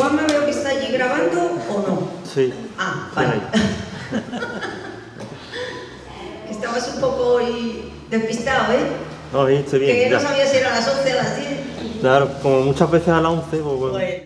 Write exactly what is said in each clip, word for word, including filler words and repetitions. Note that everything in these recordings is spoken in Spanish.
Juanma veo que está allí grabando o no. Sí. Ah, vale. Que estabas un poco hoy despistado, ¿eh? No, bien, estoy bien. Que no ya. sabía si era a las once o a las diez. Claro, como muchas veces a las once, pues bueno. Bueno.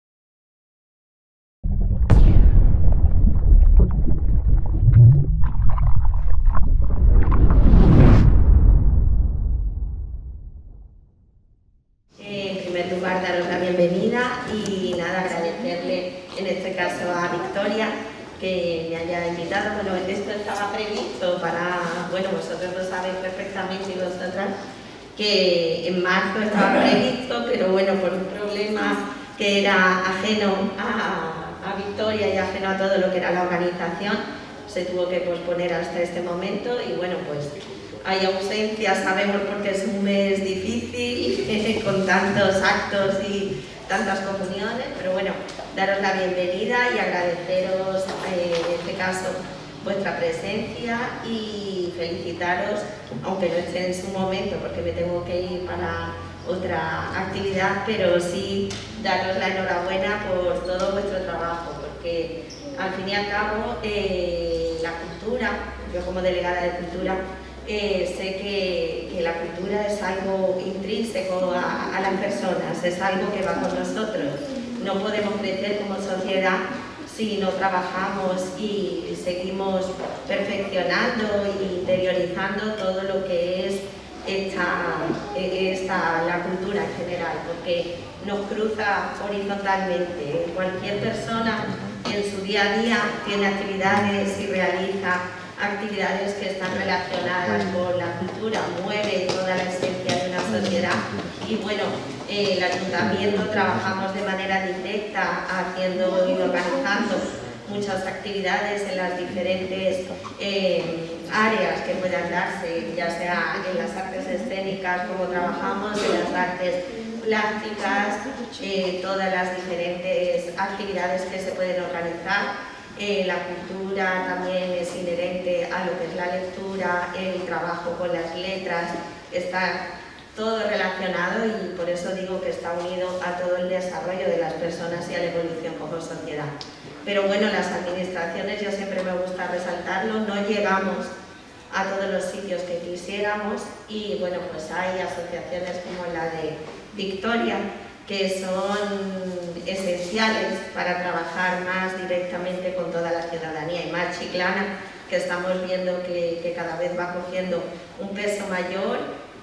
En primer lugar, daros la bienvenida y nada, agradecerle en este caso a Victoria que me haya invitado. Bueno, esto estaba previsto para, bueno, vosotros lo sabéis perfectamente y vosotras, que en marzo estaba previsto, pero bueno, por un problema que era ajeno a, a Victoria y ajeno a todo lo que era la organización, se tuvo que posponer hasta este momento y bueno, pues hay ausencias, sabemos porque es un mes difícil, con tantos actos y tantas comuniones, pero bueno, daros la bienvenida y agradeceros, eh, en este caso, vuestra presencia y felicitaros, aunque no esté en su momento porque me tengo que ir para otra actividad, pero sí daros la enhorabuena por todo vuestro trabajo, porque al fin y al cabo eh, la cultura, yo como delegada de cultura, Eh, sé que, que la cultura es algo intrínseco a, a las personas, es algo que va con nosotros. No podemos crecer como sociedad si no trabajamos y seguimos perfeccionando e interiorizando todo lo que es esta, esta, la cultura en general, porque nos cruza horizontalmente. Cualquier persona en su día a día tiene actividades y realiza actividades que están relacionadas con la cultura, mueve toda la esencia de una sociedad y bueno, eh, el ayuntamiento trabajamos de manera directa haciendo y organizando muchas actividades en las diferentes eh, áreas que puedan darse, ya sea en las artes escénicas como trabajamos, en las artes plásticas, eh, todas las diferentes actividades que se pueden organizar. Eh, la cultura también es inherente a lo que es la lectura, el trabajo con las letras, está todo relacionado y por eso digo que está unido a todo el desarrollo de las personas y a la evolución como sociedad. Pero bueno, las administraciones, yo siempre me gusta resaltarlo, no llegamos a todos los sitios que quisiéramos y bueno, pues hay asociaciones como la de Victoria, que son esenciales para trabajar más directamente con toda la ciudadanía y más Chiclana, que estamos viendo que, que cada vez va cogiendo un peso mayor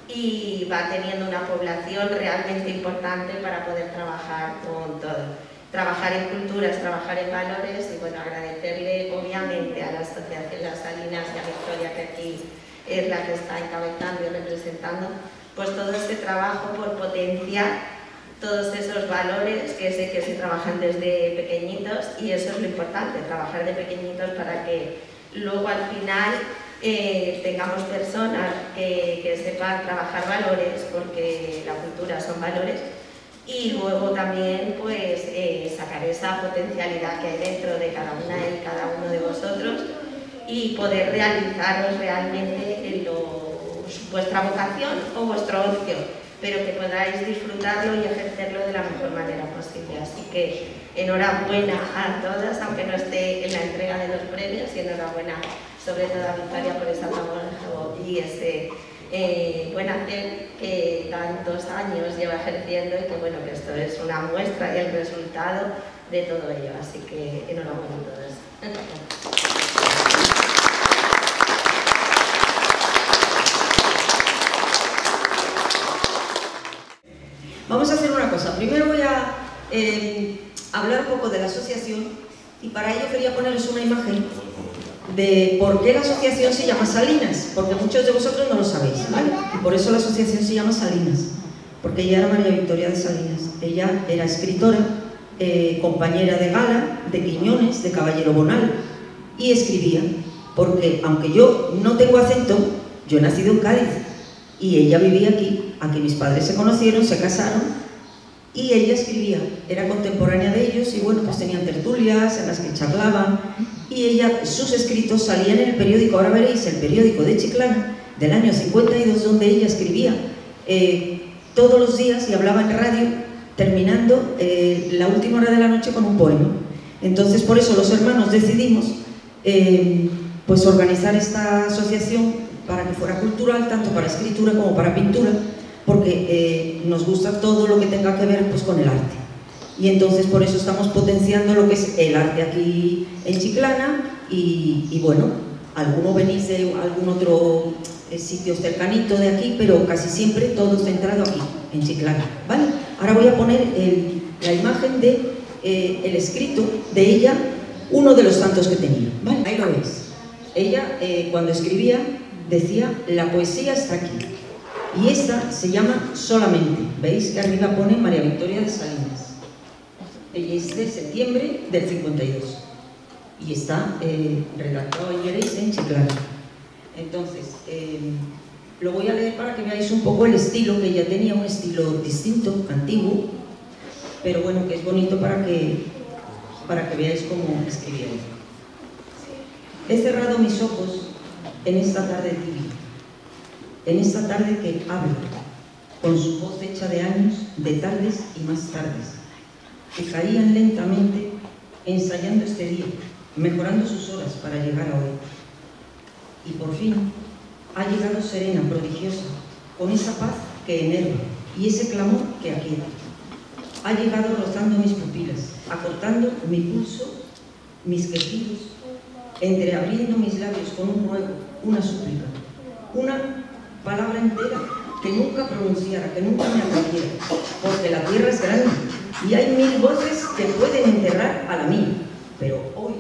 y va teniendo una población realmente importante para poder trabajar con todo. Trabajar en culturas, trabajar en valores y bueno, agradecerle obviamente a la Asociación Las Salinas y a Victoria, que aquí es la que está encabezando y representando, pues todo este trabajo por potenciar todos esos valores que sé que se trabajan desde pequeñitos y eso es lo importante, trabajar de pequeñitos para que luego al final eh, tengamos personas que, que sepan trabajar valores, porque la cultura son valores, y luego también pues eh, sacar esa potencialidad que hay dentro de cada una y cada uno de vosotros y poder realizaros realmente en lo, vuestra vocación o vuestro ocio, pero que podáis disfrutarlo y ejercerlo de la mejor manera posible. Así que enhorabuena a todas, aunque no esté en la entrega de los premios, y enhorabuena sobre todo a Victoria por esa labor y ese eh, buen hacer que tantos años lleva ejerciendo y que bueno, que esto es una muestra y el resultado de todo ello. Así que enhorabuena a todas. Vamos a hacer una cosa. Primero voy a eh, hablar un poco de la asociación y para ello quería poneros una imagen de por qué la asociación se llama Salinas, porque muchos de vosotros no lo sabéis, ¿vale? Y por eso la asociación se llama Salinas, porque ella era María Victoria de Salinas. Ella era escritora, eh, compañera de gala, de Quiñones, de Caballero Bonal, y escribía, porque aunque yo no tengo acento, yo he nacido en Cádiz y ella vivía aquí. Aquí mis padres se conocieron, se casaron y ella escribía, era contemporánea de ellos y bueno, pues tenían tertulias en las que charlaban y ella, sus escritos salían en el periódico, ahora veréis, el periódico de Chiclana del año cincuenta y dos, donde ella escribía eh, todos los días y hablaba en radio terminando eh, la última hora de la noche con un poema. Entonces, por eso los hermanos decidimos eh, pues organizar esta asociación para que fuera cultural, tanto para escritura como para pintura, porque eh, nos gusta todo lo que tenga que ver pues, con el arte. Y entonces por eso estamos potenciando lo que es el arte aquí en Chiclana y, y bueno, algunos venís de algún otro sitio cercanito de aquí, pero casi siempre todo centrado aquí, en Chiclana, ¿vale? Ahora voy a poner el, la imagen de eh, el escrito de ella, uno de los tantos que tenía, ¿vale? Ahí lo ves. Ella, eh, cuando escribía, decía, la poesía está aquí. Y esta se llama Solamente. ¿Veis que arriba pone María Victoria de Salinas? Ella es de septiembre del cincuenta y dos. Y está eh, redactado, ahí veréis, en Chiclana. Entonces, eh, lo voy a leer para que veáis un poco el estilo, que ella tenía un estilo distinto, antiguo, pero bueno, que es bonito para que, para que veáis cómo escribía. He cerrado mis ojos en esta tarde tibia, en esta tarde que habla, con su voz hecha de años, de tardes y más tardes, que caían lentamente, ensayando este día, mejorando sus horas para llegar a hoy. Y por fin ha llegado serena, prodigiosa, con esa paz que enerva y ese clamor que aquieta. Ha llegado rozando mis pupilas, acortando mi pulso, mis quejidos, entreabriendo mis labios con un ruego, una súplica, una palabra entera que nunca pronunciara, que nunca me atrayera, porque la tierra es grande y hay mil voces que pueden enterrar a la mía, pero hoy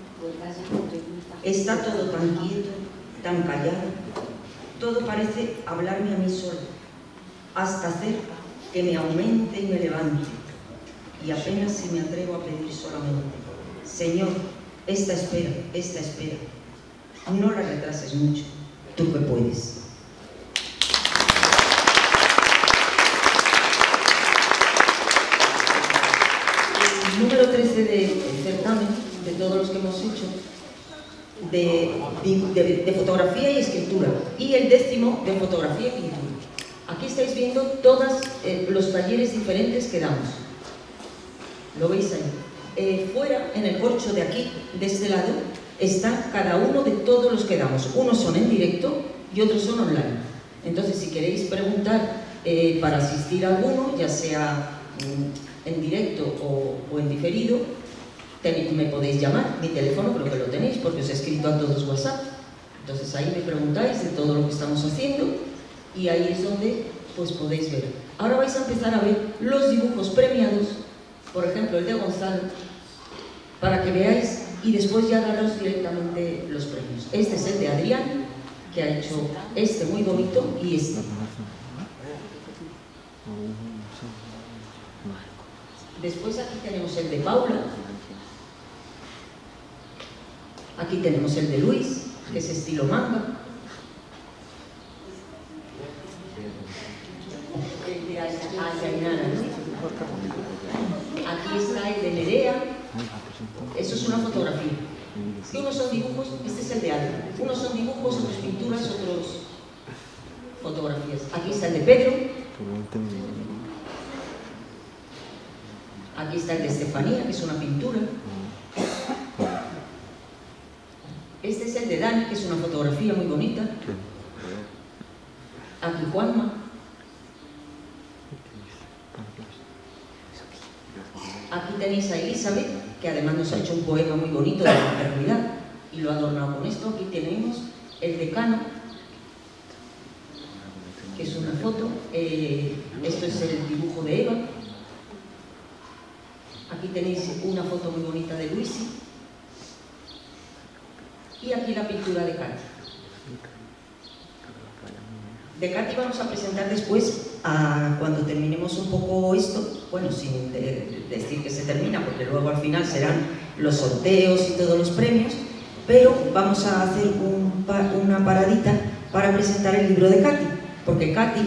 está todo tan quieto, tan callado, todo parece hablarme a mí solo, hasta hacer que me aumente y me levante, y apenas si me atrevo a pedir solamente, Señor, esta espera, esta espera, no la retrases mucho, tú que puedes. El número trece del certamen, de todos los que hemos hecho, de, de, de fotografía y escritura, y el décimo de fotografía y pintura. Aquí estáis viendo todos eh, los talleres diferentes que damos. Lo veis ahí. Eh, fuera, en el corcho de aquí, de este lado, está cada uno de todos los que damos. Unos son en directo y otros son online. Entonces, si queréis preguntar eh, para asistir a alguno, ya sea mm, en directo o, o en diferido, me podéis llamar, mi teléfono creo que lo tenéis porque os he escrito a todos WhatsApp. Entonces ahí me preguntáis de todo lo que estamos haciendo y ahí es donde pues podéis ver. Ahora vais a empezar a ver los dibujos premiados, por ejemplo el de Gonzalo, para que veáis y después ya daros directamente los premios. Este es el de Adrián, que ha hecho este muy bonito y este. Después aquí tenemos el de Paula. Aquí tenemos el de Luis, que es estilo manga. El de Ainara, ¿no? Aquí está el de Nerea. Eso es una fotografía. Que unos son dibujos, este es el de Alba. Unos son dibujos, otros pinturas, otros fotografías. Aquí está el de Pedro. Aquí está el de Estefanía, que es una pintura. Este es el de Dani, que es una fotografía muy bonita. Aquí Juanma. Aquí tenéis a Elizabeth, que además nos ha hecho un poema muy bonito de la maternidad y lo ha adornado con esto. Aquí tenemos el decano, que es una foto. Eh, esto es el dibujo de Eva. Aquí tenéis una foto muy bonita de Luisi. Y aquí la pintura de Katy. De Katy vamos a presentar después, a, cuando terminemos un poco esto, bueno, sin de, de decir que se termina, porque luego al final serán los sorteos y todos los premios, pero vamos a hacer un, una paradita para presentar el libro de Katy, porque Katy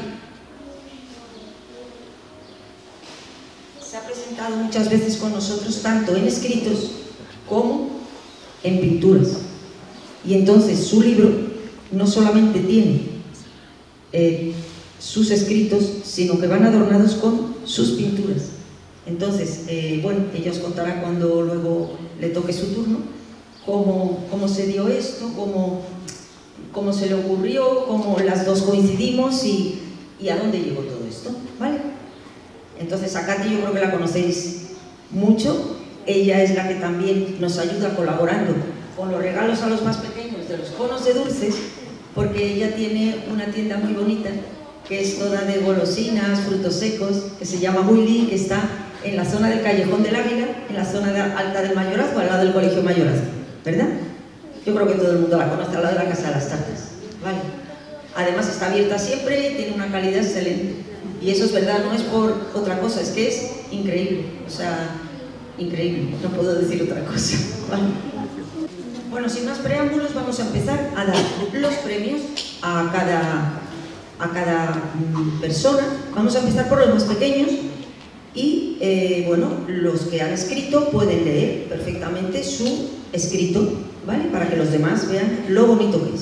se ha presentado muchas veces con nosotros, tanto en escritos como en pinturas. Y entonces su libro no solamente tiene eh, sus escritos, sino que van adornados con sus pinturas. Entonces, eh, bueno, ella os contará cuando luego le toque su turno, cómo, cómo se dio esto, cómo, cómo se le ocurrió, cómo las dos coincidimos y, y a dónde llegó todo esto, ¿vale? Entonces, a Katy yo creo que la conocéis mucho. Ella es la que también nos ayuda colaborando con los regalos a los más pequeños de los conos de dulces, porque ella tiene una tienda muy bonita que es toda de golosinas, frutos secos, que se llama Willy, que está en la zona del Callejón del Águila, en la zona de alta del Mayorazgo, al lado del Colegio Mayorazgo, ¿verdad? Yo creo que todo el mundo la conoce, al lado de la Casa de las Tartas, ¿vale? Además está abierta siempre y tiene una calidad excelente. Y eso es verdad, no es por otra cosa, es que es increíble, o sea, increíble, no puedo decir otra cosa, ¿vale? Bueno, sin más preámbulos, vamos a empezar a dar los premios a cada, a cada mm, persona. Vamos a empezar por los más pequeños y, eh, bueno, los que han escrito pueden leer perfectamente su escrito, ¿vale? Para que los demás vean lo bonito que es.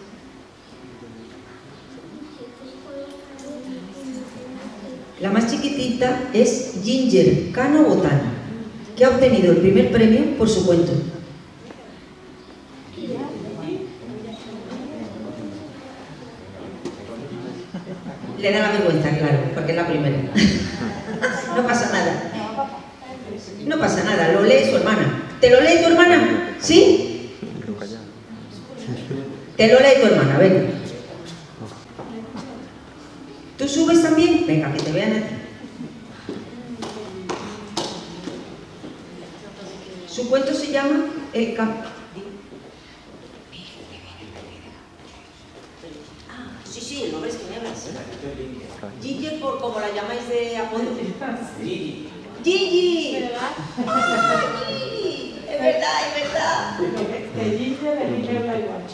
La más chiquitita es Ginger Cano Botana, que ha obtenido el primer premio por su cuento. Le da la vergüenza, claro, porque es la primera. No pasa nada. No pasa nada, lo lee su hermana. ¿Te lo lee tu hermana? ¿Sí? Te lo lee tu hermana, venga. ¿Tú subes también? Venga, que te vean a ti. Su cuento se llama El Camino. Ah, sí, sí, el nombre es que me hablas. Gigi, por como la llamáis de apodo. Gigi. Gigi. ¿Verdad? ¡Ay, Gigi! Es verdad, es verdad. De Gigi de Gigi habla igual.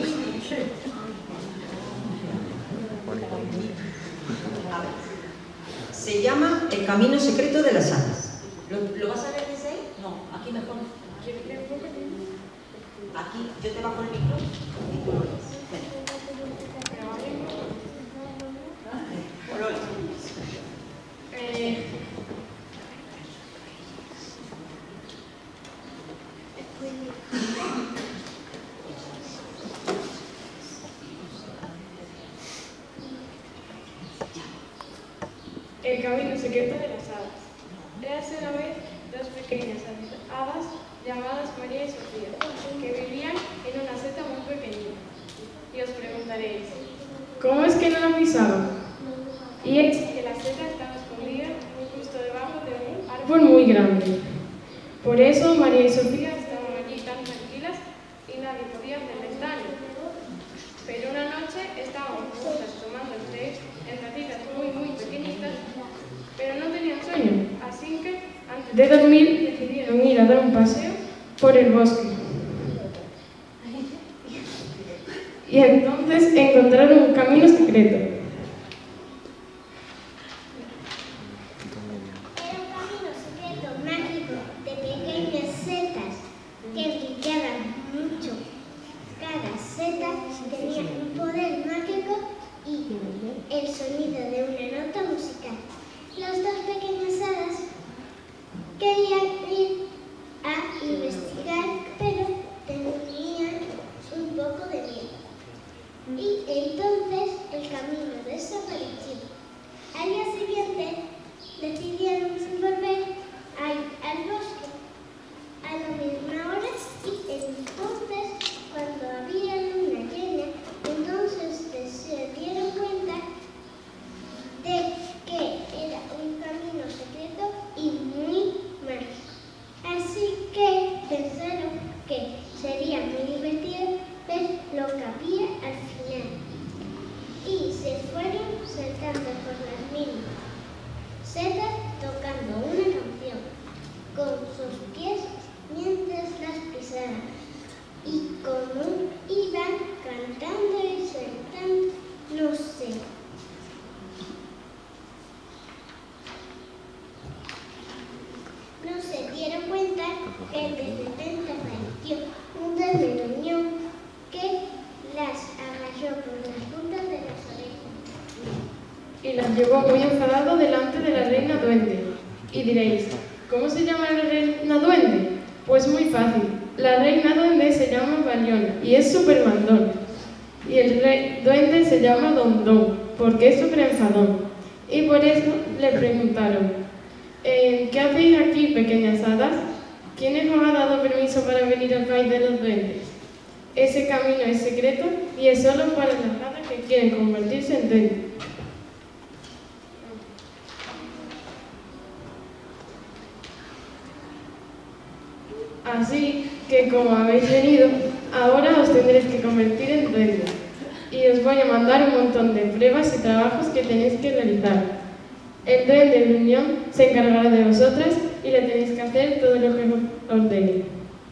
Se llama El Camino Secreto de las Hadas. ¿Lo, ¿Lo vas a leer desde ahí? No, aquí mejor. Aquí, yo te bajo el micro y tú lo lees. O lo lees. Eh, El camino secreto de las hadas. Érase una vez dos pequeñas hadas llamadas María y Sofía, que vivían en una seta muy pequeñita. Y os preguntaréis, ¿cómo es que no la pisaban? Y es que la seta estaba escondida justo debajo de un árbol muy grande. Por eso María y Sofía estaban allí tan tranquilas y nadie podía hacerles daño. Pero una noche estaban juntas tomando el té en tacitas muy muy pequeñitas, pero no tenían sueño, así que antes de dormir decidieron ir a dar un paseo por el bosque. Y entonces encontraron un camino secreto. Era un camino secreto mágico de pequeñas setas que brillaban mucho. Cada seta tenía un poder mágico y el sonido de una nota musical. Las dos pequeñas hadas querían ir a investigar, pero tenían un poco de miedo. Y entonces el camino desapareció. Al día siguiente decidieron volver a ir al bosque a la misma hora y entonces cuando había luna llena, entonces se dieron cuenta de que era un camino secreto y muy mágico. Así que pensaron que sería muy divertido ver lo que había al final. Y se fueron saltando por las mismas setas tocando una canción con sus pies mientras las pisaban. Y como iban cantando y saltando, no sé. No se dieron cuenta que de repente apareció un dormiloñón que las agarró por las puntas de las orejas. Y las llevó muy enfadado delante de la reina duende. Y diréis, ¿cómo se llama la reina duende? Pues muy fácil. La reina duende se llama Baliona y es súper mandón. Y el rey duende se llama Don Don, porque es súper enfadón. Y por eso le preguntaron, eh, ¿qué hacéis aquí, pequeñas hadas? ¿Quién os ha dado permiso para venir al país de los duendes? Ese camino es secreto y es solo para las hadas que quieren convertirse en duendes. Así que, como habéis venido, ahora os tendréis que convertir en duendes. Y os voy a mandar un montón de pruebas y trabajos que tenéis que realizar. El duende de Unión se encargará de vosotras y le tenéis que hacer todo lo que os ordene.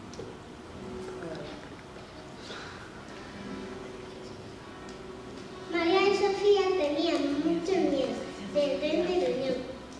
María y Sofía tenían mucho miedo del duende de Unión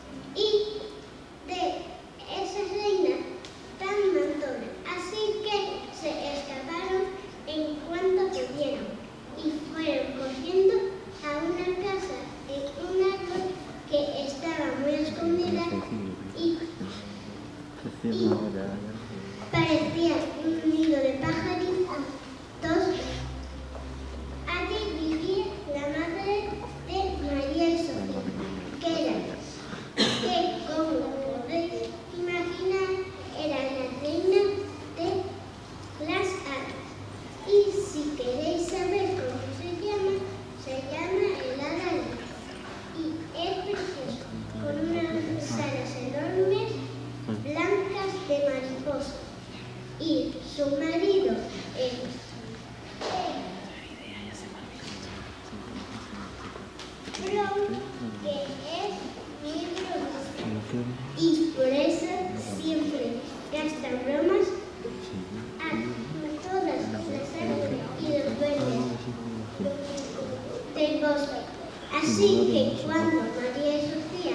y de esa reina tan mandona, así que se escaparon en cuanto pudieron y fueron corriendo a una casa en un árbol que estaba muy escondida y, y parecía un nido de pajaritos. Allí vivía la madre de María y Sofía, que era, que como podéis imaginar, era la reina de las hadas. Y si queréis saber cómo se llama, se llama el hada Lila. Y es precioso, con unas alas enormes, blancas de mariposa. Y su marido es... Brown, que es muy bromista. Y por eso siempre gastan bromas a todas las aves y los duendes del bosque. Así que cuando María y Sofía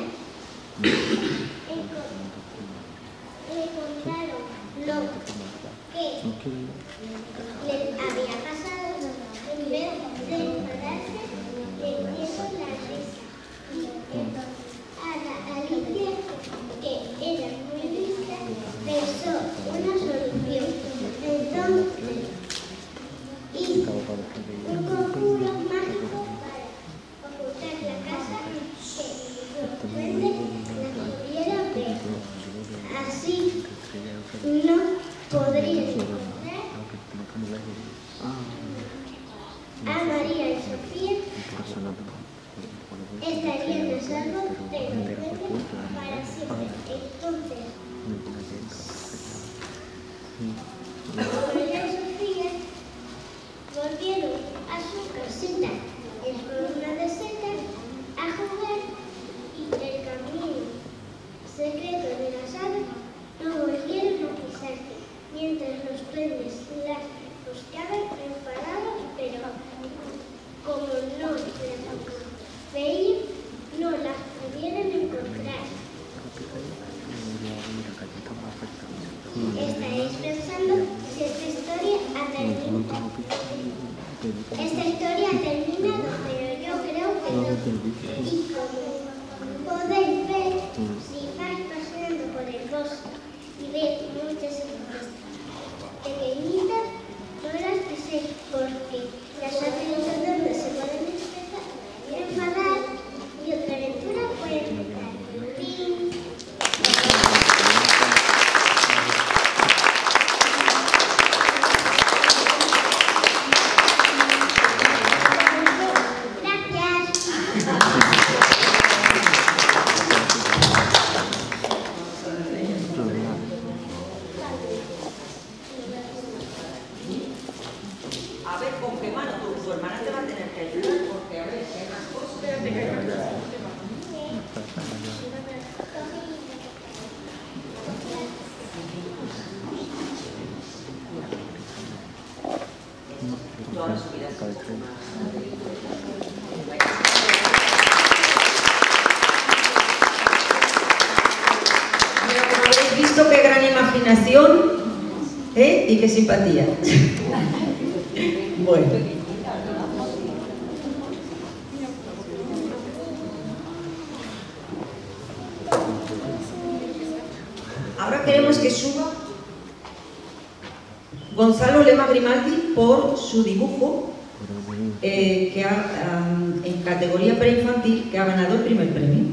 le contaron lo que les había pasado, en vez de enfadarse, le dieron la risa. Y a la Alicia, que era muy lista, pensó una solución. Entonces hizo un conjuro mágico para ocultar la casa que los duendes la pudieran ver. Así no podrían encontrar a María y Sofía, estarían a salvo de los duendes para siempre. Entonces, María y Sofía volvieron a su casita en forma de seta a jugar, y el camino secreto de las hadas no volvieron a pisar, mientras los duendes las buscaban enfadados, pero como no las veían, no las pudieron encontrar. Estaréis pensando si esta historia ha terminado. Esta historia ha terminado, pero yo creo que no. Y como podéis ver, si vais paseando por el bosque y veis muchas serpientes pequeñitas, no las piséis, porque las aventuras donde se pueden despertar, enfadar y otra aventura puede empezar. Fin. A ver, ¿con qué mano? Tu, tu hermana te va a tener que ayudar, porque a ver, si hay más cosas. Tú ahora subirás. Pero como habéis visto, qué gran imaginación, ¿eh? Y qué simpatía. Bueno. queremos que suba Gonzalo Lema Grimaldi por su dibujo eh, que ha, um, en categoría preinfantil, que ha ganado el primer premio.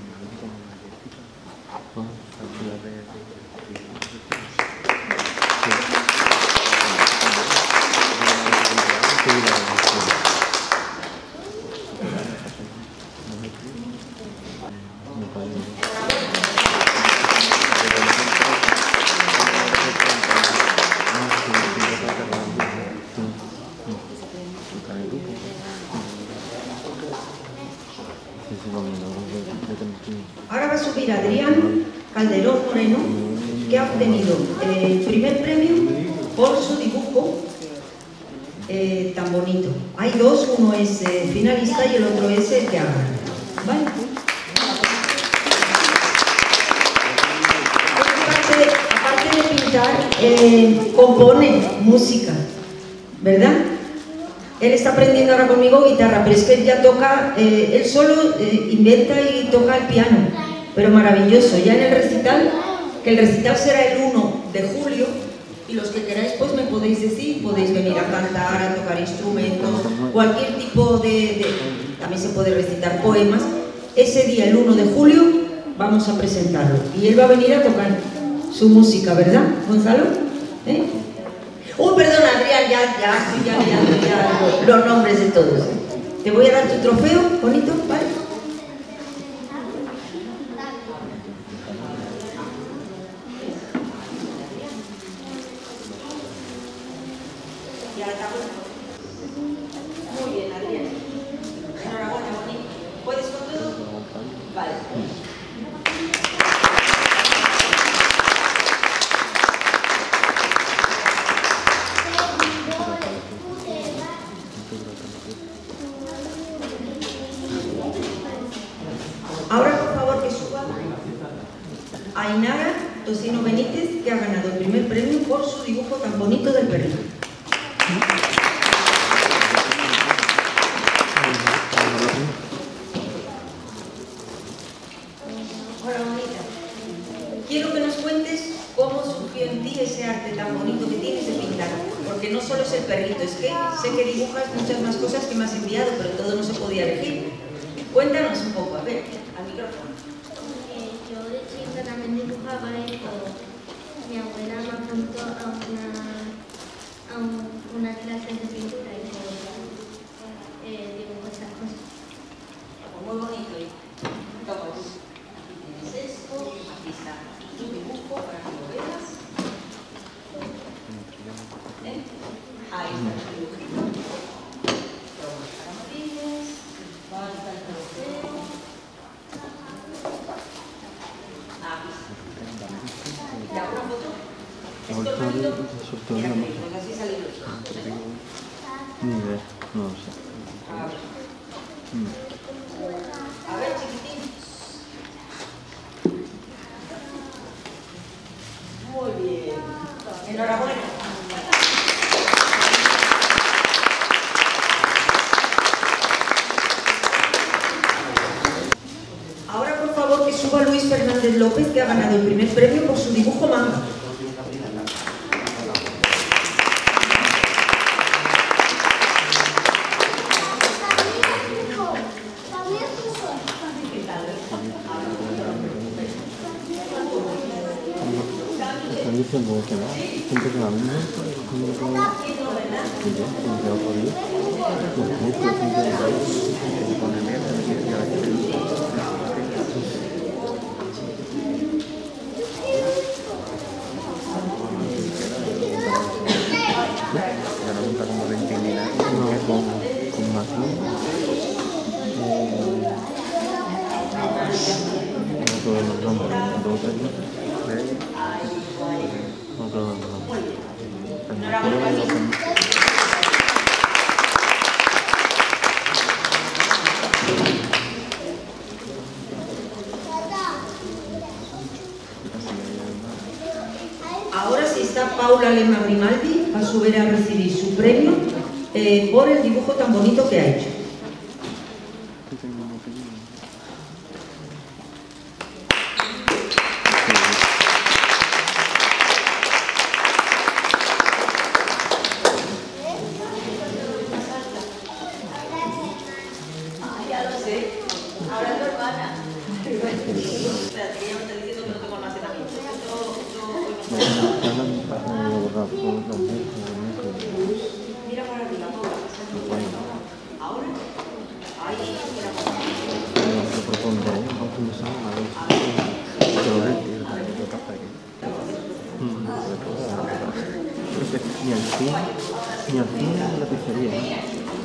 Ahora va a subir Adrián Calderón Moreno, que ha obtenido eh, el primer premio por su dibujo eh, tan bonito. Hay dos, uno es eh, finalista y el otro es el que ha ganado. ¿Vale? Aparte, aparte de pintar, eh, compone música, ¿verdad? Él está aprendiendo ahora conmigo guitarra, pero es que él ya toca, eh, él solo eh, inventa y toca el piano, pero maravilloso. Ya en el recital, que el recital será el uno de julio, y los que queráis pues me podéis decir, podéis venir a cantar, a tocar instrumentos, cualquier tipo de, de también se puede recitar poemas. Ese día, el uno de julio, vamos a presentarlo, y él va a venir a tocar su música, ¿verdad, Gonzalo? ¿Eh? Uy, perdón, Adrián, ya, ya, estoy ya mirando ya los nombres de todos. Te voy a dar tu trofeo, bonito, ¿vale? Muy bien, Adrián. Enhorabuena, bonito. ¿Puedes con todo? Vale. Ahora, por favor, que suba Ainara Tocino Benítez, que ha ganado el primer premio por su dibujo tan bonito del perrito. Hola, bonita. Quiero que nos cuentes cómo surgió en ti ese arte tan bonito que tienes de pintar, porque no solo es el perrito, es que sé que dibujas muchas más cosas que me has enviado, pero todo no se podía elegir. Cuéntanos un poco, a ver, al micrófono. Eh, yo de chica también dibujaba y todo. Mi abuela me apuntó a una, a un, una clase de pintura y yo eh, dibujo estas cosas. Muy bonito. ¿Eh? Toma, tienes esto, aquí está tu dibujo para que lo veas. ¿Eh? Ahí está tu dibujito. Toma las caramelis, falta el trofeo. Aquí está. ¿Ya una foto? ¿Esto es bonito? Mira, pues así salen los ojos. Ni idea, no lo sé. A ver. Mm. A ver, chiquitín. Muy bien. Enhorabuena. Ahora, por favor, que suba Luis Fernández López, que ha ganado el primer premio por su dibujo manga. Están diciendo que no, siempre que la misma, como que no, y ya, como que otro día, pues mucho, siempre que la no, con, con más luz, no todos los nombres, entonces, no todos los nombres. Ahora sí está Paula Lema Grimaldi, va a subir a recibir su premio eh, por el dibujo tan bonito que ha hecho. Mira para arriba, ahora, ahí, mira para arriba. Yo propongo un comenzar a ver si lo ves y lo tapas aquí. Ni al fin, ni al fin la pizzería.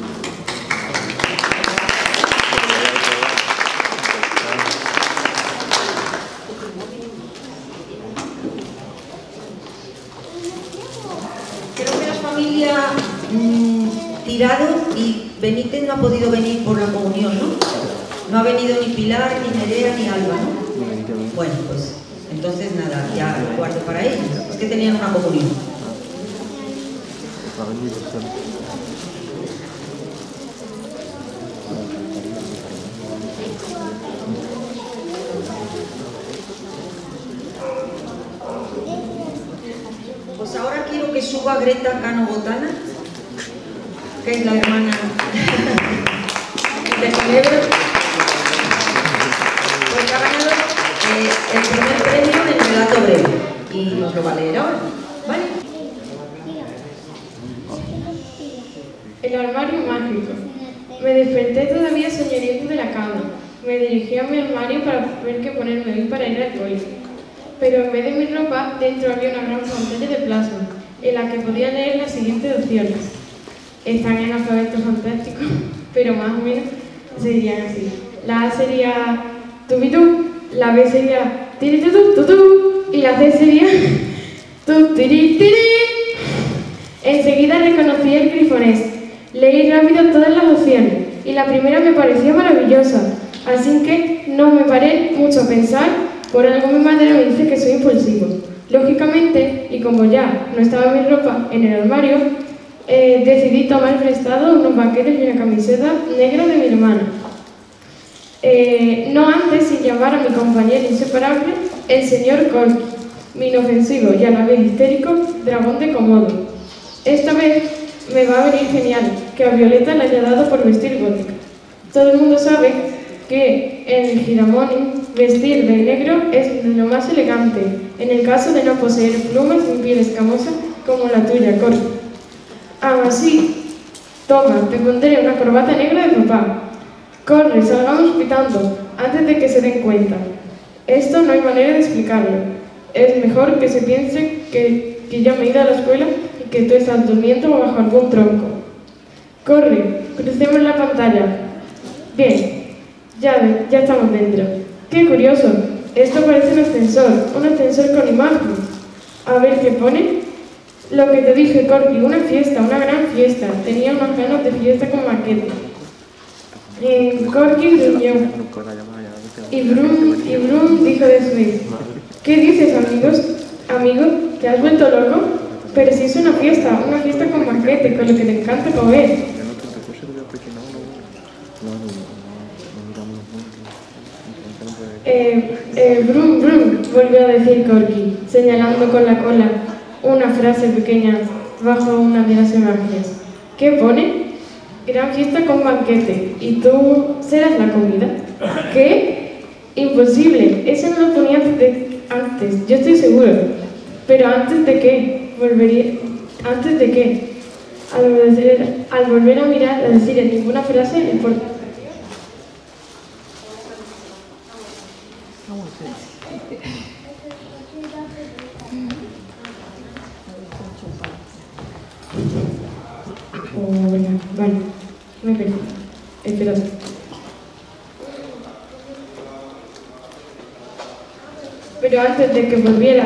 Creo que la familia mmm, Tirado y Benítez no ha podido venir por la comunión, ¿no? No ha venido ni Pilar, ni Nerea, ni Alba, ¿no? Bueno, pues entonces nada, ya lo guardo para ellos. Es que tenían una comunión. Pues ahora quiero que suba Greta Cano Botana, que es la hermana de Ginebra, pues que ha ganado eh, el primer premio en relato breve y nos lo va a leer ahora, ¿vale? El armario mágico. Me desperté todavía soñoliento de la cama. Me dirigí a mi armario para ver qué ponerme hoy para ir al colegio. Pero en vez de mi ropa, dentro había una gran pantalla de plasma, en la que podía leer las siguientes opciones. Están en alfabeto fantástico, pero más o menos serían así. La A sería tubitú, la B sería tiritutú, tutú, y la C sería tutiritiriri. Enseguida reconocí el grifonés. Leí rápido todas las opciones, y la primera me pareció maravillosa, así que no me paré mucho a pensar. Por algo mi madre me dice que soy impulsivo. Lógicamente, y como ya no estaba mi ropa en el armario, eh, decidí tomar prestado unos vaqueros y una camiseta negra de mi hermana. Eh, no antes sin llamar a mi compañero inseparable, el señor Corky, mi inofensivo y a la vez histérico dragón de Komodo. Esta vez me va a venir genial que a Violeta le haya dado por vestir gótica. Todo el mundo sabe que en el Giramoni vestir de negro es lo más elegante, en el caso de no poseer plumas ni piel escamosa como la tuya, Corky. Aún así, toma, te pondré una corbata negra de papá. Corre, salgamos pitando, antes de que se den cuenta. Esto no hay manera de explicarlo. Es mejor que se piense que, que yo me he ido a la escuela y que tú estás durmiendo bajo algún tronco. Corre, crucemos la pantalla. Bien, ya, ya estamos dentro. ¡Qué curioso! Esto parece un ascensor, un ascensor con imágenes. A ver qué pone. Lo que te dije, Corky, una fiesta, una gran fiesta. Tenía unas ganas de fiesta con Marquete. Eh, Corky gruñó. Y Brum, y Brum dijo de su vez: ¿qué dices, amigos? ¿Amigo? ¿Te has vuelto loco? Pero si es una fiesta, una fiesta con Marquete, con lo que te encanta comer. Eh, eh, Brum, Brum, volvió a decir Corky, señalando con la cola una frase pequeña bajo una de las imágenes. ¿Qué pone? Gran fiesta con banquete. ¿Y tú serás la comida? ¿Qué? Imposible. Eso no lo ponía antes, de, antes. Yo estoy seguro. Pero ¿antes de qué? Volvería... ¿Antes de qué? Al, decir, al volver a mirar, a decir en ninguna frase, el portal. Hola, vale, me perdí. Espera. Pero antes de que volviera...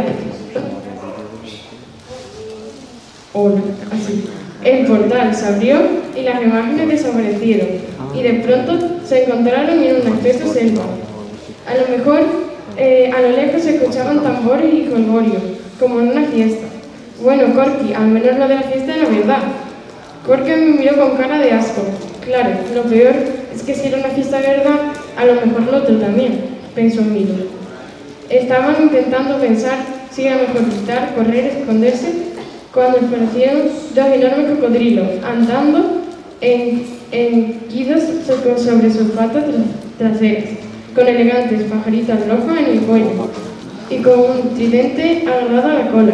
Hola, así. El portal se abrió y las imágenes desaparecieron. Y de pronto se encontraron en una especie de selva. A lo mejor, eh, a lo lejos se escuchaban tambores y jolgorios, como en una fiesta. Bueno, Corky, al menos lo de la fiesta era verdad. Corky me miró con cara de asco. Claro, lo peor es que si era una fiesta de verdad, a lo mejor lo otro también, pensó Milo. Estaban intentando pensar si era mejor gritar, correr, esconderse, cuando aparecieron dos enormes cocodrilos, andando en, en guidos sobre sus patas traseras. con elegantes pajaritas rojas en el cuello y con un tridente agarrado a la cola.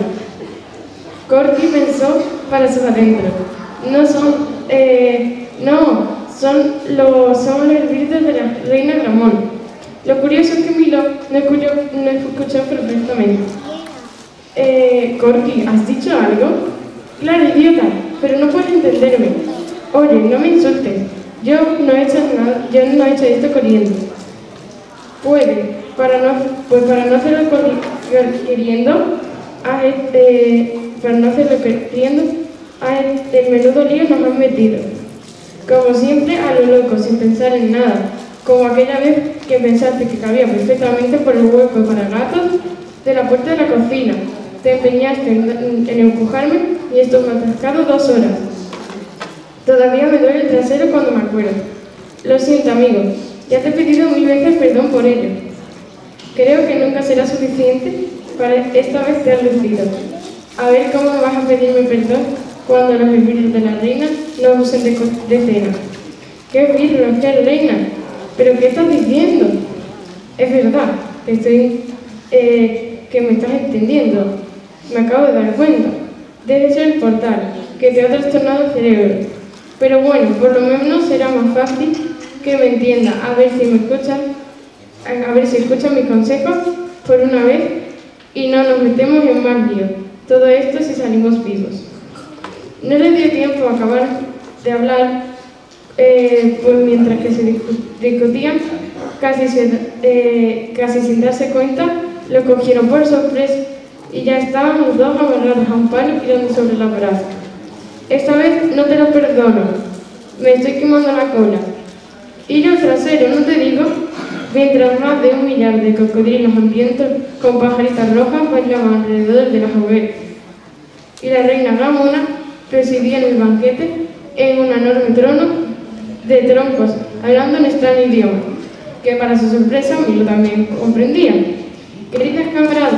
Corky pensó para sus adentros. No son, eh, no, son los, son los espíritus de la reina Ramón. Lo curioso es que Milo no escuchó, no escuchó perfectamente. Eh, Corky, ¿has dicho algo? Claro, idiota, pero no puedes entenderme. Oye, no me insultes. Yo no he hecho nada, yo no he hecho esto corriendo. Puede, para no, pues para no hacerlo queriendo, a este, para no hacerlo queriendo, a este menudo lío nos han metido. Como siempre, a lo loco, sin pensar en nada. Como aquella vez que pensaste que cabía perfectamente por el hueco para gatos de la puerta de la cocina. Te empeñaste en, en empujarme y esto me ha atascado dos horas. Todavía me duele el trasero cuando me acuerdo. Lo siento, amigo. Ya te he pedido mil veces perdón por ello. Creo que nunca será suficiente para esta vez te has lucido. A ver cómo me vas a pedirme perdón cuando los espíritus de la reina nos usen de, de cena. ¡Qué birro, qué reina! ¿Pero qué estás diciendo? Es verdad, te estoy, eh, que me estás entendiendo. Me acabo de dar cuenta. Debe ser el portal, que te ha trastornado el cerebro. Pero bueno, por lo menos será más fácil que me entienda. A ver si me escuchan, a ver si escuchan mis consejos por una vez y no nos metemos en más lío. Todo esto si salimos vivos. No le dio tiempo a acabar de hablar, eh, pues mientras que se discutían, casi, se, eh, casi sin darse cuenta, lo cogieron por sorpresa y ya estaban los dos agarrados a un palo tirando sobre la brasa. Esta vez no te lo perdono, me estoy quemando la cola. Y yo trasero, no te digo, mientras más de un millar de cocodrilos hambrientos con pajaritas rojas bailaban alrededor de las hogueras. Y la reina Ramona presidía en el banquete en un enorme trono de troncos, hablando en extraño idioma, que para su sorpresa Milo también comprendía. Queridas camaradas,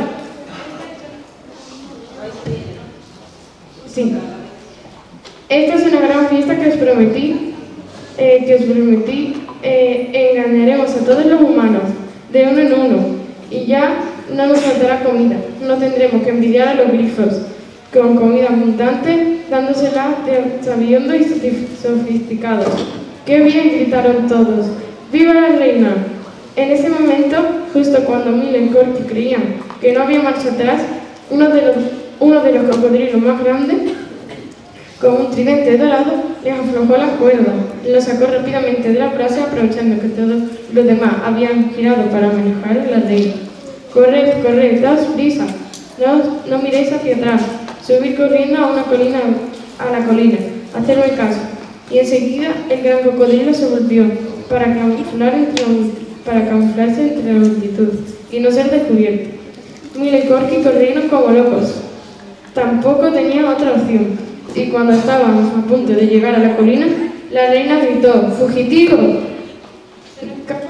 sí, esta es una gran fiesta que os prometí, eh, que os prometí, eh, engañaremos a todos los humanos, de uno en uno, y ya no nos faltará comida, no tendremos que envidiar a los grifos, con comida abundante, dándosela de sabiondos y sofisticados. ¡Qué bien!, gritaron todos. ¡Viva la reina! En ese momento, justo cuando Milo y Corky creían que no había marcha atrás, uno de los, uno de los cocodrilos más grandes, con un tridente dorado, les aflojó la cuerda y lo sacó rápidamente de la brasa, aprovechando que todos los demás habían girado para manejar a la reina. ¡Corred, corred, daos prisa! No, no miréis hacia atrás. Subir corriendo a una colina, a la colina, hacerme caso. Y enseguida el gran cocodrilo se volvió para, camuflar entre, para camuflarse entre la multitud y no ser descubierto. Milo y Corky corrieron como locos. Tampoco tenían otra opción. Y cuando estábamos a punto de llegar a la colina, la reina gritó: ¡Fugitivo! Se nos escapa,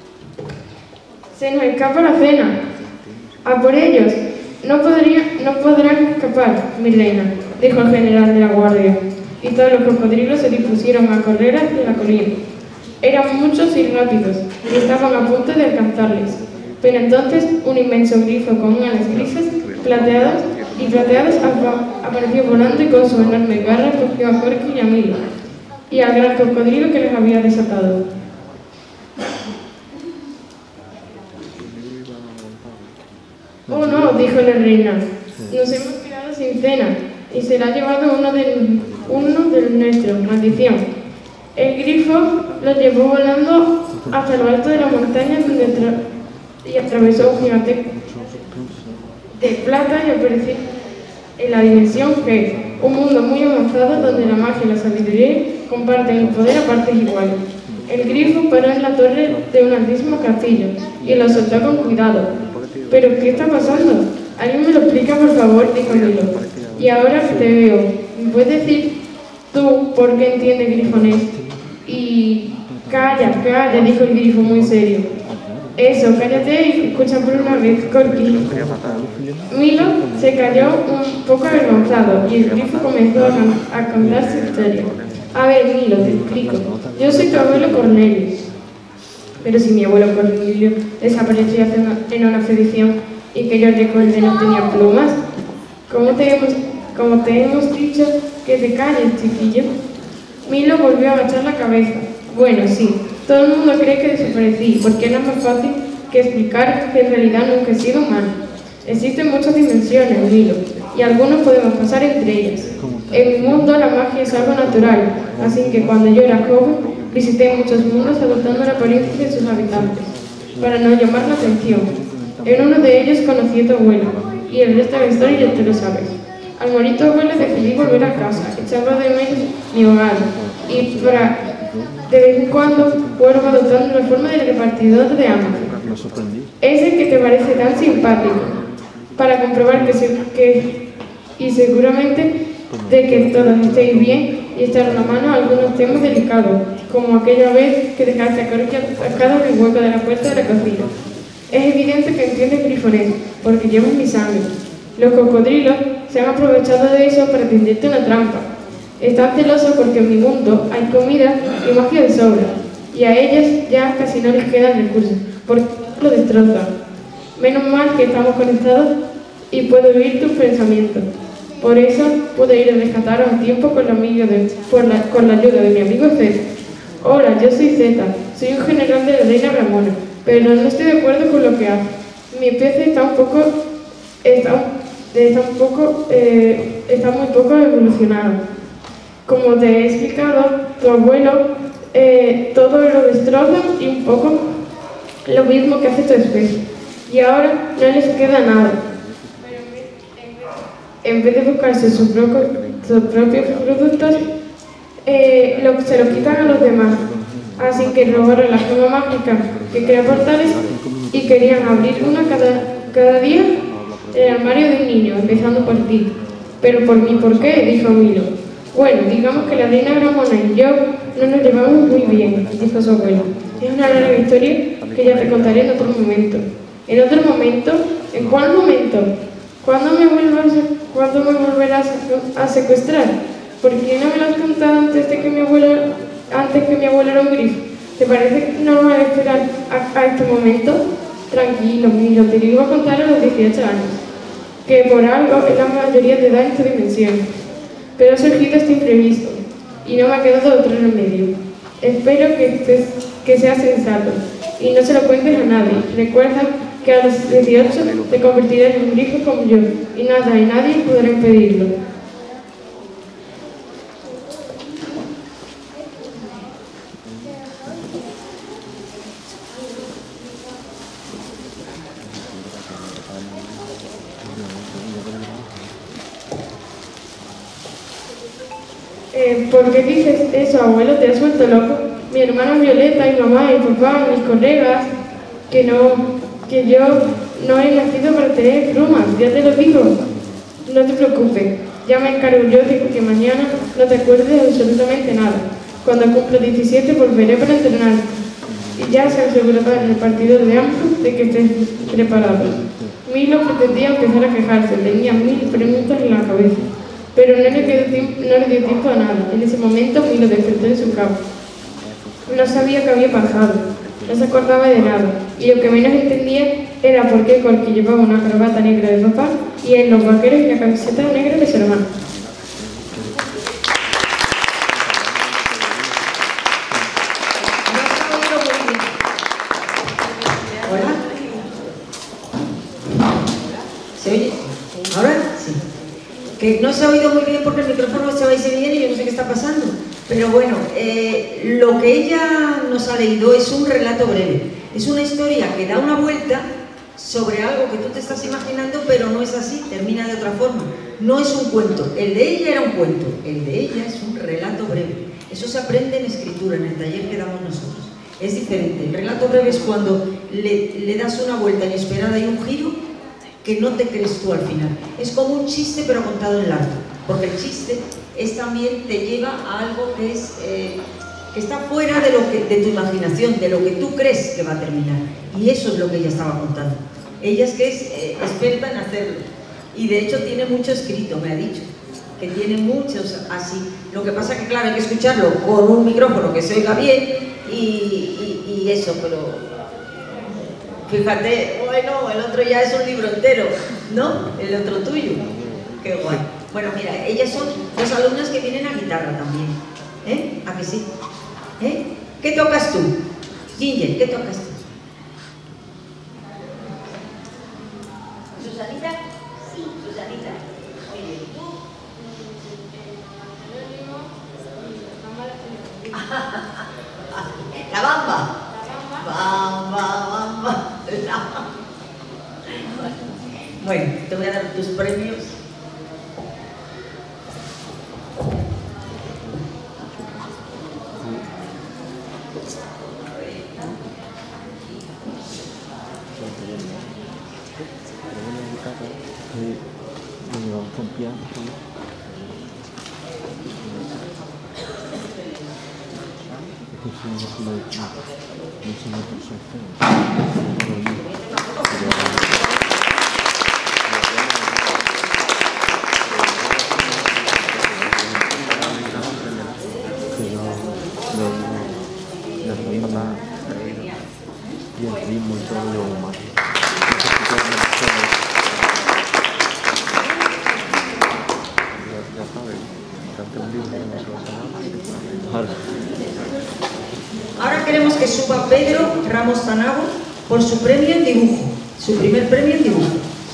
se nos escapa la cena. ¡A por ellos! No, podría, no podrán escapar, mi reina, dijo el general de la guardia, y todos los cocodrilos se dispusieron a correr hacia la colina. Eran muchos y rápidos, y estaban a punto de alcanzarles. Pero entonces un inmenso grifo con alas grises, plateadas y plateadas apareció volando y con su enorme garra cogió a Corky y a Milo, y al gran cocodrilo que les había desatado. «Oh no», dijo la reina, «nos hemos quedado sin cena y se la ha llevado uno de, uno de los nuestros, maldición». El grifo los llevó volando hasta lo alto de la montaña donde tra y atravesó un gigante de plata y apareció en la dimensión G, un mundo muy avanzado donde la magia y la sabiduría comparten el poder a partes iguales. El grifo paró en la torre de un altísimo castillo y lo soltó con cuidado. «¿Pero qué está pasando? ¿Alguien me lo explica, por favor?», dijo Milo. «Y ahora que te veo, ¿me puedes decir tú por qué entiendes grifonés?» Y... «Calla, calla», dijo el grifo muy serio. «Eso, cállate y escucha por una vez, Corky». Milo se calló un poco avergonzado y el grifo comenzó a, a contar su historia. «A ver, Milo, te explico. Yo soy tu abuelo Cornelius. Pero si mi abuelo Cornelio desapareció en una expedición y que yo recuerde no tenía plumas, ¿cómo te hemos, cómo te hemos dicho que te calles, chiquillo? Milo volvió a agachar la cabeza. Bueno, sí, todo el mundo cree que desaparecí, porque no es más fácil que explicar que en realidad nunca he sido humano. Existen muchas dimensiones, Milo, y algunos podemos pasar entre ellas. En mi mundo la magia es algo natural, así que cuando yo era joven visité muchos mundos adoptando la apariencia de sus habitantes, para no llamar la atención. En uno de ellos conocí a tu abuelo, y el resto de la historia ya te lo sabes. Al morir tu abuelo decidí volver a casa, echaba de menos mi hogar, y para, de vez en cuando vuelvo adoptando la forma del repartidor de hambre. Ese que te parece tan simpático, para comprobar que, se, que y seguramente de que todos estéis bien y echar una mano a algunos temas delicados, como aquella vez que dejaste atascado el hueco de la puerta de la cocina. Es evidente que entiendes grifonés, porque llevas mi sangre. Los cocodrilos se han aprovechado de eso para tenderte una trampa. Están celosos porque en mi mundo hay comida y magia de sobra, y a ellas ya casi no les quedan recursos, porque lo destrozan. Menos mal que estamos conectados y puedo oír tus pensamientos. Por eso pude ir a rescataros a tiempo con la, de, por la, con la ayuda de mi amigo Zeta. Hola, yo soy Zeta, soy un general de la reina Ramona, pero no estoy de acuerdo con lo que hace. Mi especie está un poco, está, está un poco, eh, está muy poco evolucionada. Como te he explicado, tu abuelo eh, todo lo destroza y un poco lo mismo que hace tu especie. Y ahora no les queda nada. En vez de buscarse sus, propio, sus propios productos, eh, lo, se los quitan a los demás. Así que robaron la gema mágica que crea portales y querían abrir una cada, cada día en el armario de un niño, empezando por ti. Pero por mí, ¿por qué? Dijo Milo. Bueno, digamos que la reina Ramona y yo no nos llevamos muy bien, dijo su abuelo. Es una larga historia que ya te contaré en otro momento. ¿En otro momento? ¿En cuál momento? ¿Cuándo me, vuelvas, ¿cuándo me volverás a secuestrar? ¿Por qué no me lo has contado antes de que mi abuelo, antes que mi abuelo era un grifo? ¿Te parece normal esperar a, a este momento? Tranquilo, Milo, te lo iba a contar a los dieciocho años, que por algo es la mayoría de edad en esta dimensión. Pero ha surgido este imprevisto y no me ha quedado otro remedio. Espero que, estés, que seas sensato y no se lo cuentes a nadie. Recuerda que a los dieciocho te convertirás en un grifo como yo y nada y nadie podrá impedirlo. Eh, ¿Por qué dices eso, abuelo? ¿Te has vuelto loco? Mi hermana Violeta, mi mamá, mi papá, mis colegas, que no, que yo no he nacido para tener plumas, ya te lo digo. No te preocupes, ya me encargo yo de que mañana no te acuerdes de absolutamente nada. Cuando cumpla diecisiete volveré para entrenarte. Y ya se asegurará en el partido de ambos de que estés preparado. Milo pretendía empezar a quejarse, tenía mil preguntas en la cabeza. Pero no le, quedó tiempo, no le dio tiempo a nada. En ese momento Milo despertó en su cama. No sabía qué había pasado, no se acordaba de nada, y lo que menos entendía era por qué Corky llevaba una corbata negra de papá y él los vaqueros y la camiseta negra de su hermano. ¿Hola? ¿Se oye? ¿Ahora? Sí. Que no se ha oído muy bien porque el micrófono se va y se viene y yo no sé qué está pasando. Pero bueno, eh, lo que ella nos ha leído es un relato breve. Es una historia que da una vuelta sobre algo que tú te estás imaginando, pero no es así, termina de otra forma. No es un cuento. El de ella era un cuento, el de ella es un relato breve. Eso se aprende en escritura, en el taller que damos nosotros. Es diferente. El relato breve es cuando le, le das una vuelta inesperada y un giro que no te crees tú al final. Es como un chiste pero contado en largo, porque el chiste es también te lleva a algo que es eh, que está fuera de, lo que, de tu imaginación, de lo que tú crees que va a terminar, y eso es lo que ella estaba contando. Ella es que es eh, experta en hacerlo, y de hecho tiene mucho escrito, me ha dicho, que tiene muchos así. Lo que pasa que claro, hay que escucharlo con un micrófono que se oiga bien, y, y, y eso, pero fíjate, bueno, el otro ya es un libro entero, ¿no? El otro tuyo. Qué guay. Bueno, mira, ellas son dos alumnas que vienen a guitarra también, ¿eh? ¿A que sí? ¿Eh? ¿Qué tocas tú? Ginger, ¿qué tocas tú? ¿Susanita? Sí. ¿Susanita? Muy bien. ¿Tú? La bamba. Bamba, bamba. Bueno, te voy a dar tus premios. Ahora queremos que suba Pedro Ramos Zanago por su premio en dibujo, su primer premio en dibujo.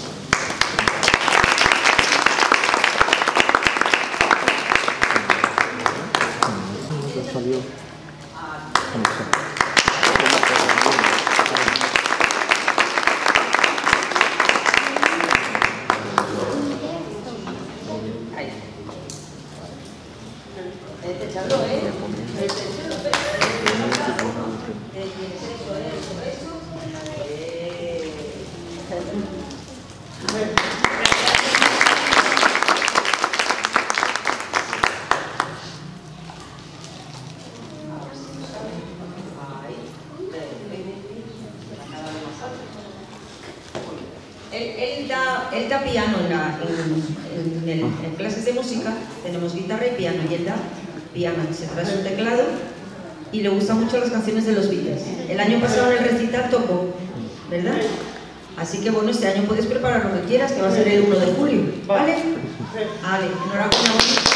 Él, él, da, él da piano en, la, en, en, el, en clases de música, tenemos guitarra y piano, y él da piano, se trae su teclado y le gustan mucho las canciones de los Beatles. El año pasado en el recital tocó, ¿verdad? Así que bueno, este año puedes preparar lo que quieras, que va a ser el uno de julio, ¿vale? Vale, enhorabuena.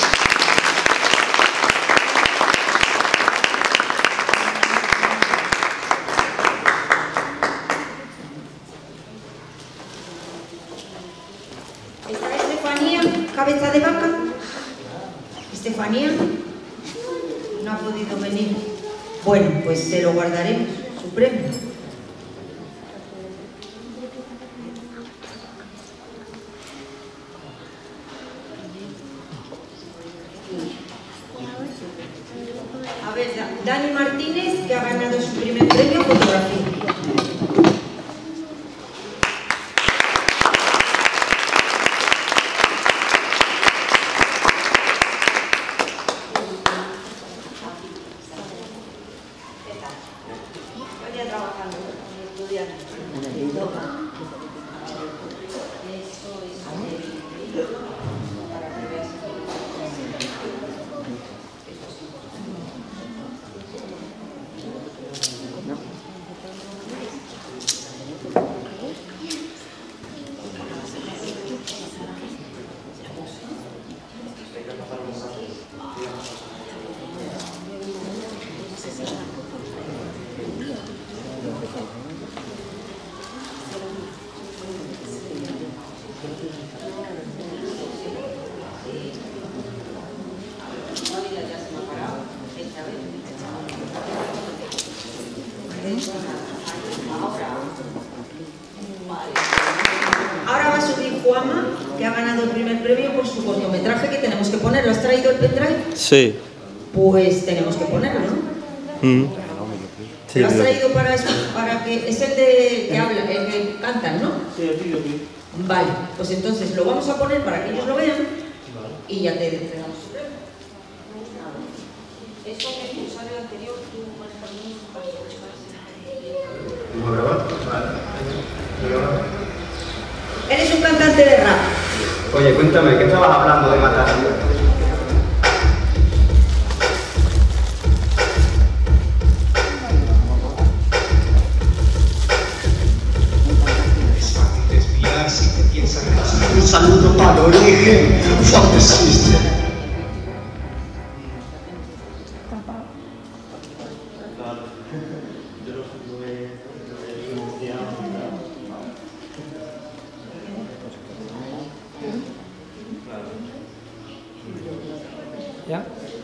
Cabeza de vaca. Estefanía no ha podido venir. Bueno, pues se lo guardaremos, su premio. A ver, Dani Martínez, que ha ganado su primer premio fotografía. Ahora va a subir Juanma, que ha ganado el primer premio por su cortometraje que tenemos que poner. ¿Lo has traído el pendrive? Sí. Pues tenemos que ponerlo, ¿no? Mm. Sí, ¿Lo has digo. traído para, para que... Es el de que habla, el que cantan, ¿no? Sí, aquí, aquí. Vale, pues entonces lo vamos a poner para que ellos lo vean y ya te entregamos su premio. Eso que el usuario anterior tú más también para ¿Vamos a grabar? Vale. Él es un cantante de rap. Oye, cuéntame, ¿qué estabas hablando de matar? ¿Ya?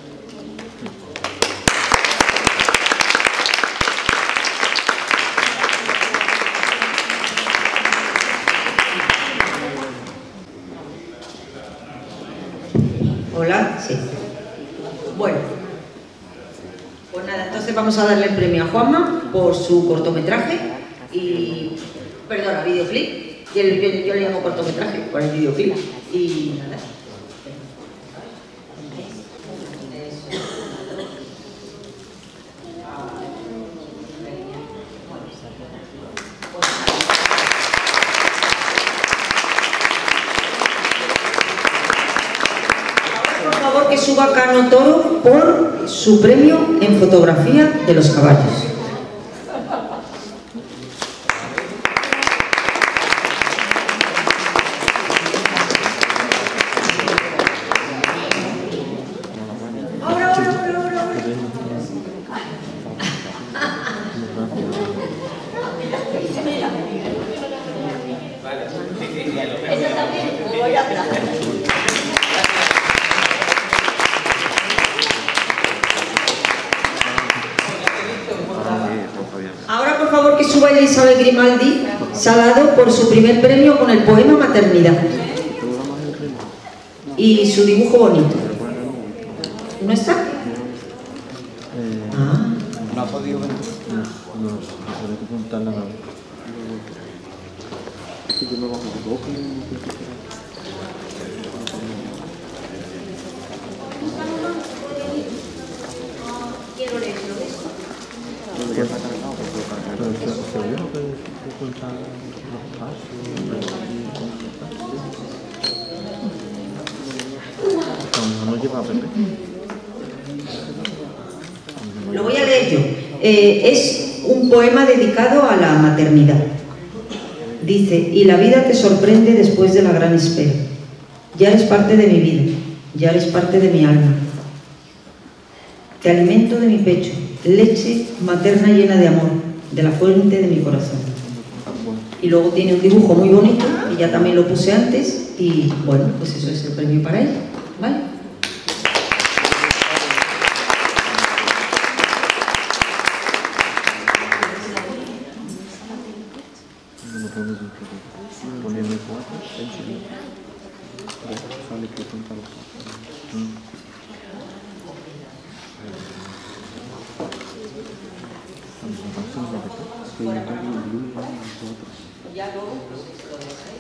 Hola, sí. Bueno, pues nada, entonces vamos a darle el premio a Juanma por su cortometraje y, perdona, videoclip. Y el, yo, yo le llamo cortometraje por el videoclip. Y nada. Que suba Cano Toro por su premio en fotografía de los caballos. Ahora, ahora, ahora, ahora, ahora. Eso también, voy a hablar. Ahora, por favor, que suba Elizabeth Grimaldi Salado por su primer premio con el poema Maternidad y su dibujo bonito. ¿No está? Ah. No ha podido venir. No, no, no se que preguntarle nada. Sí, yo me bajo un poco. Quiero leerlo. Pero seguro que se cuentan los pasos. No lleva a Pepe. Lo voy a leer yo. Eh, es un poema dedicado a la maternidad. Dice: y la vida te sorprende después de la gran espera. Ya eres parte de mi vida, ya eres parte de mi alma. Te alimento de mi pecho, leche materna llena de amor, de la fuente de mi corazón. Y luego tiene un dibujo muy bonito, que ya también lo puse antes, y bueno, pues eso es el premio para ella, ¿vale? Ya luego, pues esto de ahí.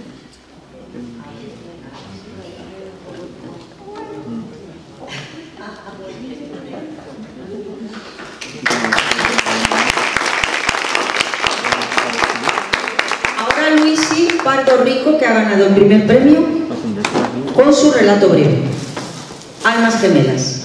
Ahora Luisi Pardo Rico, que ha ganado el primer premio con su relato breve, Almas Gemelas.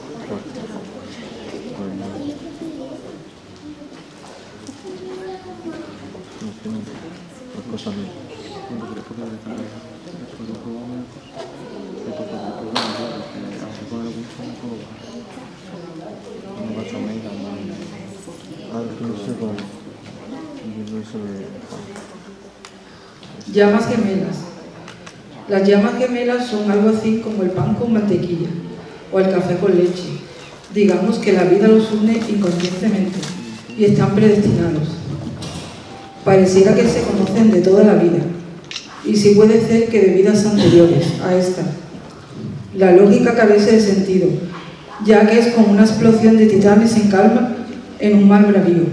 Llamas gemelas. Las llamas gemelas son algo así como el pan con mantequilla o el café con leche. Digamos que la vida los une inconscientemente y están predestinados. Pareciera que se conocen de toda la vida, y sí puede ser que de vidas anteriores a esta. La lógica carece de sentido, ya que es como una explosión de titanes en calma en un mar bravío.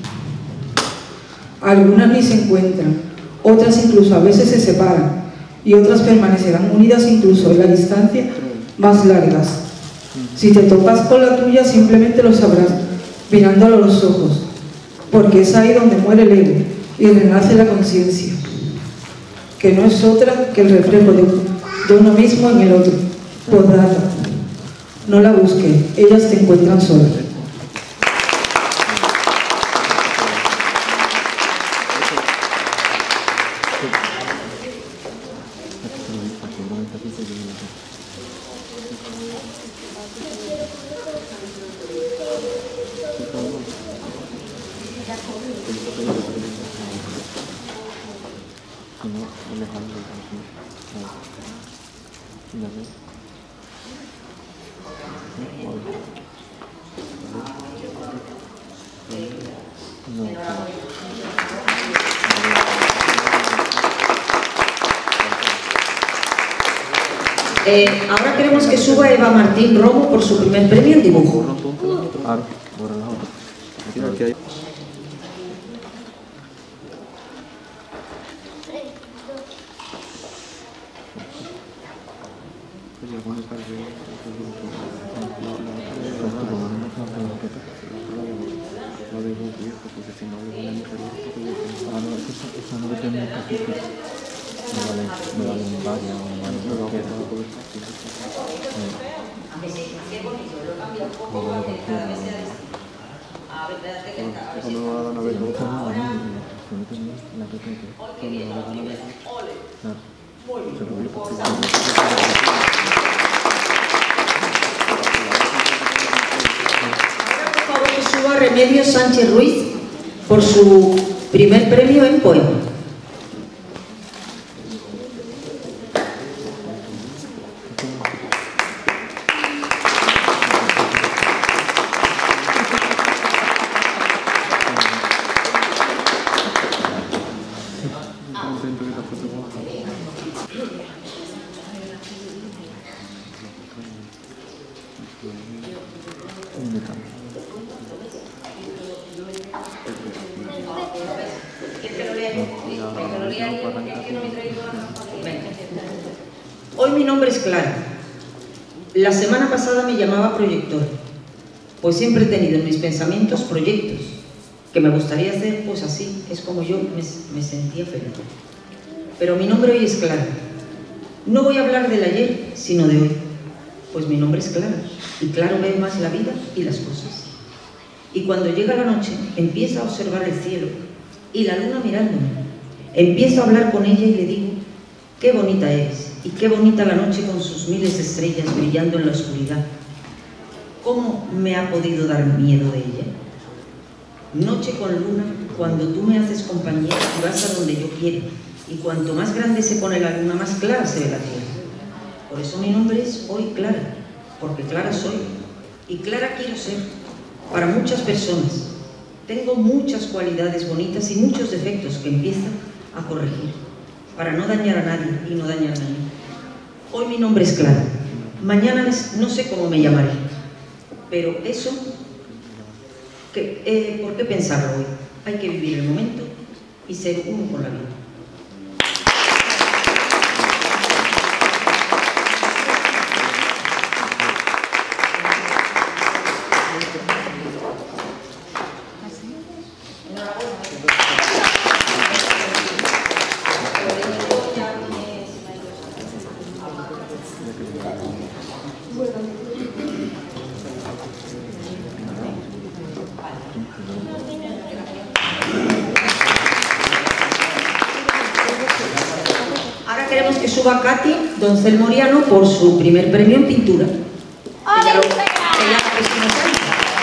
Algunas ni se encuentran, otras incluso a veces se separan, y otras permanecerán unidas incluso en la distancia más largas. Si te topas con la tuya, simplemente lo sabrás, mirándolo a los ojos, porque es ahí donde muere el ego y renace la conciencia, que no es otra que el reflejo de, de uno mismo en el otro. Postdata. No la busques, ellas te encuentran solas. Si no, Alejandro. Ya ves. No, Eh, ahora queremos que suba Eva Martín Romo por su primer premio en dibujo. Ahora, ahora la otra. Aquí hay. Remedios Sánchez Ruiz por su primer premio en poema. Hoy mi nombre es Clara. La semana pasada me llamaba proyector, pues siempre he tenido en mis pensamientos proyectos que me gustaría hacer, pues así es como yo me, me sentía feliz. Pero mi nombre hoy es Clara. No voy a hablar del ayer, sino de hoy, pues mi nombre es Clara y claro ve más la vida y las cosas. Y cuando llega la noche, empiezo a observar el cielo y la luna mirándome. Empiezo a hablar con ella y le digo, qué bonita eres. Y qué bonita la noche con sus miles de estrellas brillando en la oscuridad. ¿Cómo me ha podido dar miedo de ella? Noche con luna, cuando tú me haces compañía y vas a donde yo quiero. Y cuanto más grande se pone la luna, más clara se ve la tierra. Por eso mi nombre es hoy Clara, porque Clara soy. Y Clara quiero ser para muchas personas. Tengo muchas cualidades bonitas y muchos defectos que empiezo a corregir, para no dañar a nadie y no dañar a nadie. Hoy mi nombre es Clara, mañana no sé cómo me llamaré, pero eso, que, eh, ¿por qué pensarlo hoy? Hay que vivir el momento y ser uno con la vida. Ahora queremos que suba Katy Doncel Moriano por su primer premio en pintura. Ella lo, ella Cristina Sánchez.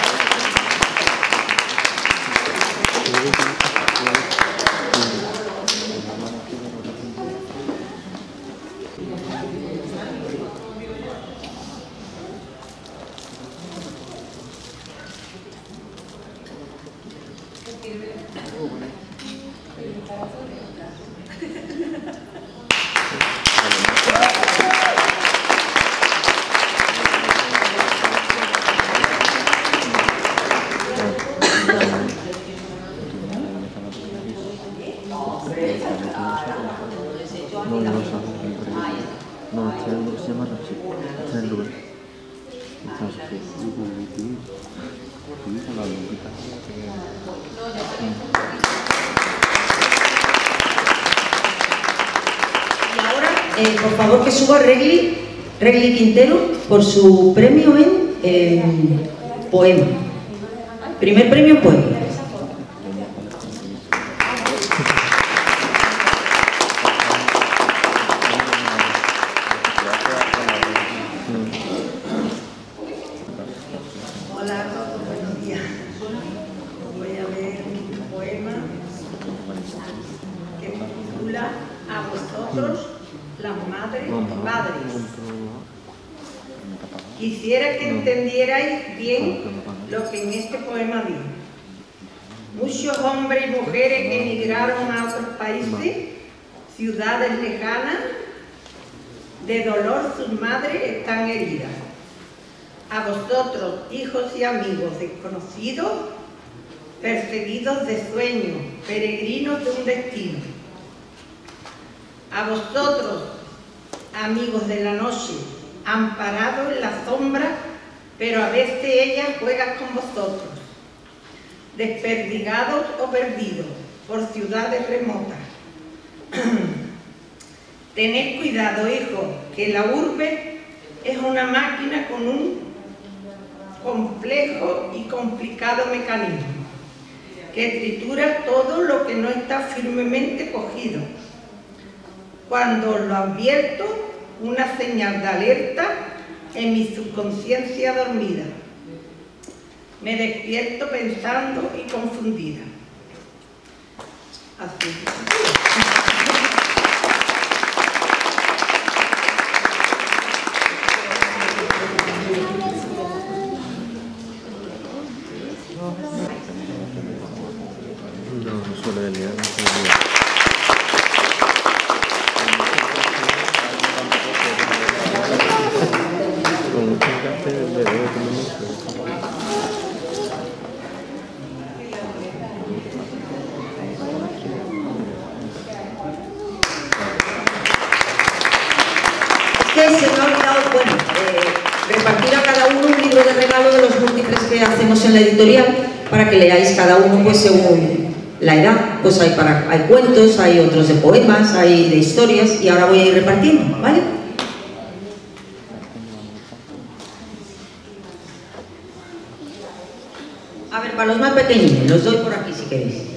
No, no, no, este álbum se llama Rapsi, este es el lugar. Y ahora, eh, por favor, que suba Regli, Regli Quintero por su premio en eh, poema. Primer premio en poema. Hola a todos, buenos días. Voy a ver un poema que se titula vosotros, las madres y padres. Quisiera que entendierais bien lo que en este poema digo. Muchos hombres y mujeres que emigraron a otros países, ciudades lejanas, de dolor sus madres están heridas. A vosotros, hijos y amigos desconocidos, perseguidos de sueños, peregrinos de un destino. A vosotros, amigos de la noche, amparados en la sombra, pero a veces ella juega con vosotros. Desperdigados o perdidos por ciudades remotas. Tened cuidado, hijos, que la urbe es una máquina con un complejo y complicado mecanismo que tritura todo lo que no está firmemente cogido. Cuando lo advierto, una señal de alerta en mi subconsciencia dormida. Me despierto pensando y confundida. Así. No, no suele liar, no suele liar. Con mucho café le debo comer mucho. Que se me ha olvidado, bueno, eh, repartir a cada uno un libro de regalo de los múltiples que hacemos en la editorial para que leáis cada uno pues según la edad. Pues hay, para, hay cuentos, hay otros de poemas, hay de historias y ahora voy a ir repartiendo, ¿vale? A ver, para los más pequeños, los doy por aquí si queréis.